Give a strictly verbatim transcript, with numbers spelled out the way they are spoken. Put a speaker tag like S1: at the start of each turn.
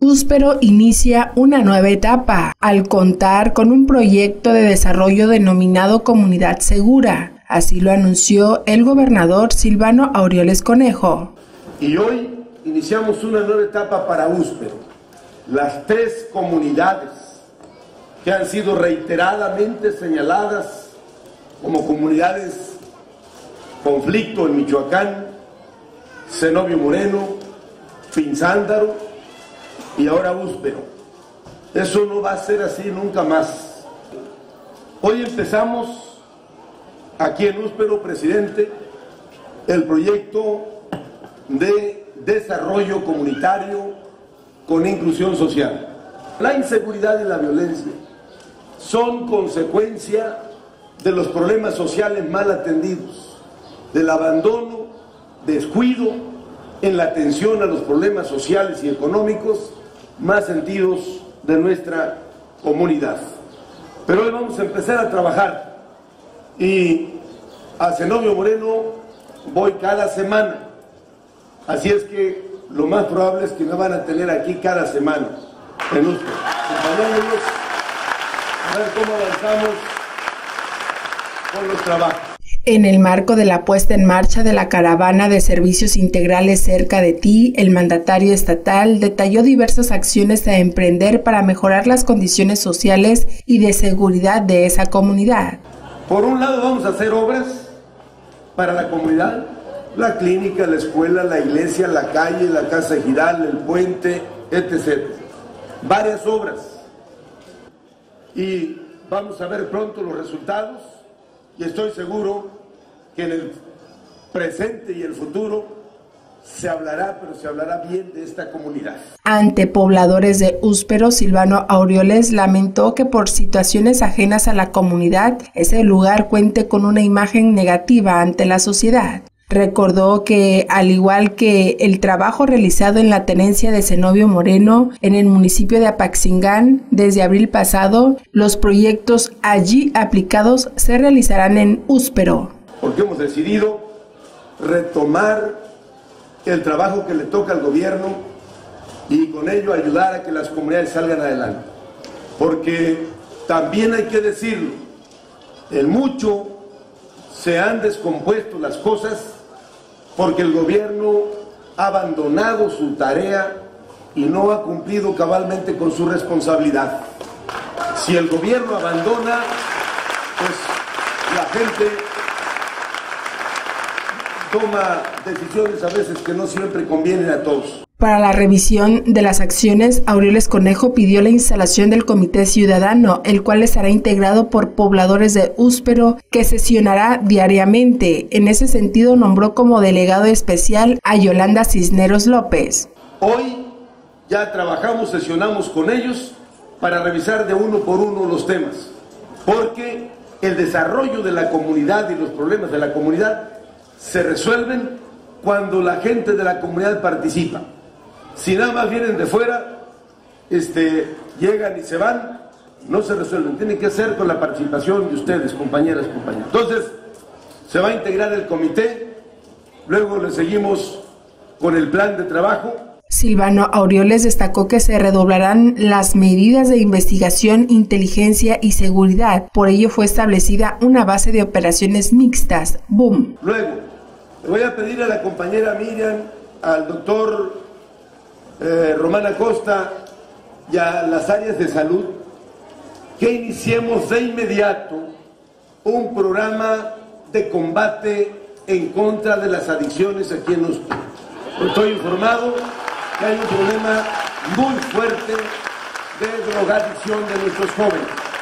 S1: Úspero inicia una nueva etapa al contar con un proyecto de desarrollo denominado Comunidad Segura. Así lo anunció el gobernador Silvano Aureoles Conejo.
S2: Y hoy iniciamos una nueva etapa para Úspero. Las tres comunidades que han sido reiteradamente señaladas como comunidades conflicto en Michoacán, Zenobio Moreno, Pinzándaro y ahora Úspero. Eso no va a ser así nunca más. Hoy empezamos aquí en Úspero, presidente, el proyecto de desarrollo comunitario con inclusión social. La inseguridad y la violencia son consecuencia de los problemas sociales mal atendidos, del abandono, descuido en la atención a los problemas sociales y económicos más sentidos de nuestra comunidad. Pero hoy vamos a empezar a trabajar y a Zenobio Moreno voy cada semana, así es que lo más probable es que me van a tener aquí cada semana en Úspero, acompañándonos a ver cómo avanzamos con los trabajos.
S1: En el marco de la puesta en marcha de la caravana de servicios integrales cerca de ti, el mandatario estatal detalló diversas acciones a emprender para mejorar las condiciones sociales y de seguridad de esa comunidad.
S2: Por un lado vamos a hacer obras para la comunidad, la clínica, la escuela, la iglesia, la calle, la casa Giral, el puente, etcétera. Varias obras. Y vamos a ver pronto los resultados. Y estoy seguro que en el presente y el futuro se hablará, pero se hablará bien de esta comunidad.
S1: Ante pobladores de Úspero, Silvano Aureoles lamentó que por situaciones ajenas a la comunidad, ese lugar cuente con una imagen negativa ante la sociedad. Recordó que, al igual que el trabajo realizado en la tenencia de Zenobio Moreno en el municipio de Apaxingán desde abril pasado, los proyectos allí aplicados se realizarán en Úspero.
S2: Porque hemos decidido retomar el trabajo que le toca al gobierno y con ello ayudar a que las comunidades salgan adelante. Porque también hay que decirlo, en mucho se han descompuesto las cosas porque el gobierno ha abandonado su tarea y no ha cumplido cabalmente con su responsabilidad. Si el gobierno abandona, pues la gente toma decisiones a veces que no siempre convienen a todos.
S1: Para la revisión de las acciones, Aureoles Conejo pidió la instalación del Comité Ciudadano, el cual estará integrado por pobladores de Úspero, que sesionará diariamente. En ese sentido, nombró como delegado especial a Yolanda Cisneros López.
S2: Hoy ya trabajamos, sesionamos con ellos para revisar de uno por uno los temas, porque el desarrollo de la comunidad y los problemas de la comunidad se resuelven cuando la gente de la comunidad participa. Si nada más vienen de fuera, este, llegan y se van, no se resuelven. Tiene que ser con la participación de ustedes, compañeras, compañeros. Entonces, se va a integrar el comité, luego le seguimos con el plan de trabajo.
S1: Silvano Aureoles destacó que se redoblarán las medidas de investigación, inteligencia y seguridad. Por ello fue establecida una base de operaciones mixtas, BOOM.
S2: Luego, le voy a pedir a la compañera Miriam, al doctor eh, Román Acosta y a las áreas de salud que iniciemos de inmediato un programa de combate en contra de las adicciones aquí en Úspero. Estoy informado que hay un problema muy fuerte de drogadicción de nuestros jóvenes.